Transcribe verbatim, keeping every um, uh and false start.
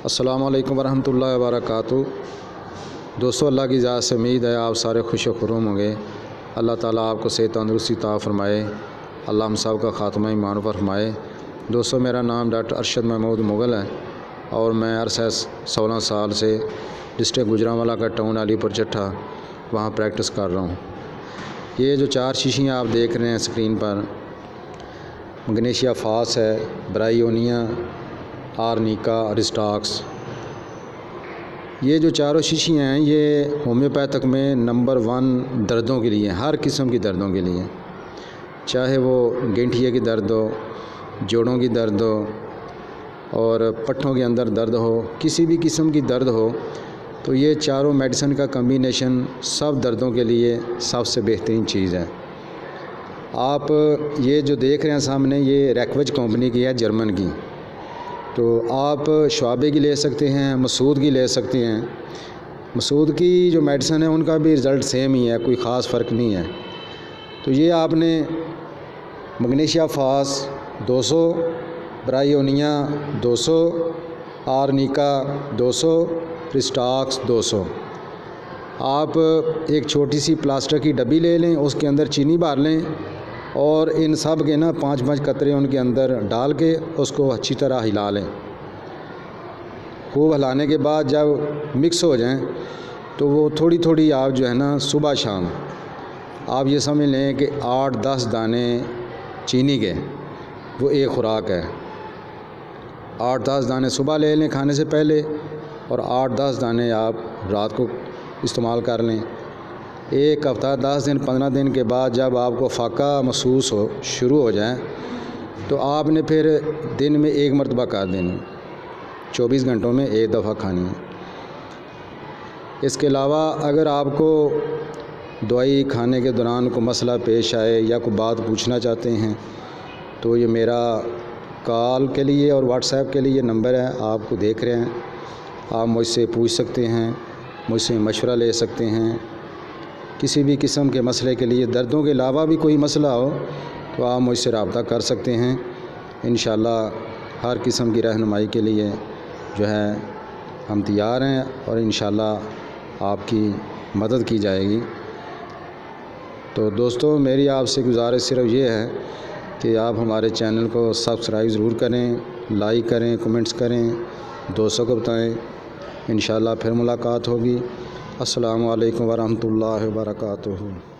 السلام علیکم ورحمۃ اللہ وبرکاتہ۔ دوستو، اللہ کی ذات سے امید ہے آپ سارے خوش و خرم ہوں گے۔ اللہ تعالیٰ آپ کو صحت تندرستی عطا فرمائے، اللہ ہم سب کا خاتمہ ایمان پر فرمائے۔ دوستو، میرا نام ڈاکٹر ارشد محمود مغل ہے اور میں عرصہ سولہ سال سے ڈسٹرکٹ گوجرانوالا کا ٹاؤن علی پور چٹھا وہاں پریکٹس کر رہا ہوں۔ یہ جو چار شیشیاں آپ دیکھ رہے ہیں اسکرین پر، مگنیشیا فاس ہے، برائیونیا، آرنیکا، رسٹاکس، یہ جو چاروں شیشیاں ہیں یہ ہومیوپیتھک میں نمبر ون دردوں کے لیے، ہر قسم کی دردوں کے لیے، چاہے وہ گینٹھیے کی درد ہو، جوڑوں کی درد ہو اور پٹھوں کے اندر درد ہو، کسی بھی قسم کی درد ہو، تو یہ چاروں میڈیسن کا کمبینیشن سب دردوں کے لیے سب سے بہترین چیز ہے۔ آپ یہ جو دیکھ رہے ہیں سامنے، یہ ریکویج کمپنی کی ہے، جرمن کی، تو آپ شعبے کی لے سکتے ہیں، مسعود کی لے سکتے ہیں۔ مسعود کی جو میڈیسن ہے ان کا بھی رزلٹ سیم ہی ہے، کوئی خاص فرق نہیں ہے۔ تو یہ آپ نے مگنیشیا فاس دو سو، برائیونیا دو سو، آرنیکا دو سو، رسٹاکس دو سو، آپ ایک چھوٹی سی پلاسٹر کی ڈبی لے لیں، اس کے اندر چینی بھر لیں اور ان سب کے نا پانچ پانچ قطرے ان کے اندر ڈال کے اس کو اچھی طرح ہلا لیں۔ خوب ہلانے کے بعد جب مکس ہو جائیں تو وہ تھوڑی تھوڑی آپ جو ہے نا صبح شام آپ یہ سمجھ لیں کہ آٹھ دس دانے چینی کے، وہ ایک خوراک ہے۔ آٹھ دس دانے صبح لے لیں کھانے سے پہلے اور آٹھ دس دانے آپ رات کو استعمال کر لیں۔ ایک ہفتہ، دس دن، پندرہ دن کے بعد جب آپ کو فاقہ محسوس ہو شروع ہو جائیں تو آپ نے پھر دن میں ایک مرتبہ کر دینی، چوبیس گھنٹوں میں ایک دفعہ کھانی ہے۔ اس کے علاوہ اگر آپ کو دوائی کھانے کے دوران کوئی مسئلہ پیش آئے یا کوئی بات پوچھنا چاہتے ہیں تو یہ میرا کال کے لیے اور واٹس ایپ کے لیے نمبر ہے، آپ کو دیکھ رہے ہیں، آپ مجھ سے پوچھ سکتے ہیں، مجھ سے مشورہ لے سکتے ہیں۔ کسی بھی قسم کے مسئلے کے لیے، دردوں کے علاوہ بھی کوئی مسئلہ ہو تو آپ مجھ سے رابطہ کر سکتے ہیں۔ انشاءاللہ ہر قسم کی رہنمائی کے لیے جو ہے ہم تیار ہیں اور انشاءاللہ آپ کی مدد کی جائے گی۔ تو دوستو، میری آپ سے گزارش صرف یہ ہے کہ آپ ہمارے چینل کو سبسکرائب ضرور کریں، لائک کریں، کمنٹس کریں، دوستوں کو بتائیں۔ انشاءاللہ پھر ملاقات ہوگی۔ السلام علیکم ورحمۃ اللہ وبرکاتہ۔